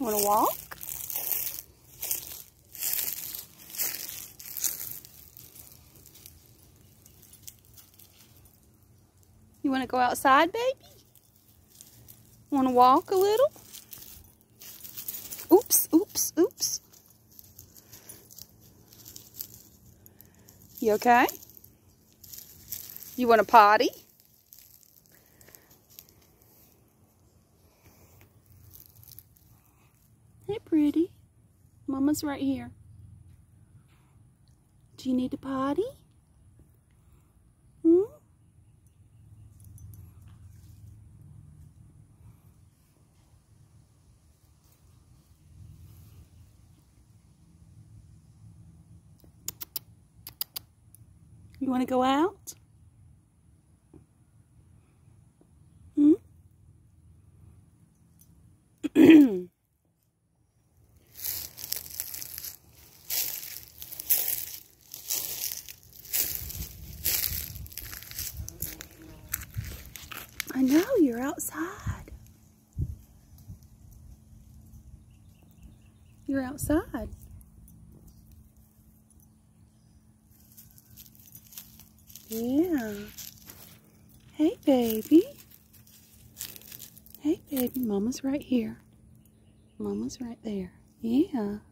Want to walk? You want to go outside, baby? Want to walk a little? Oops, oops, oops. You okay? You want to potty? Hey, pretty. Mama's right here. Do you need to potty? Hmm? You want to go out? Hmm? I know, you're outside. You're outside. Yeah. Hey, baby. Hey, baby. Mama's right here. Mama's right there. Yeah.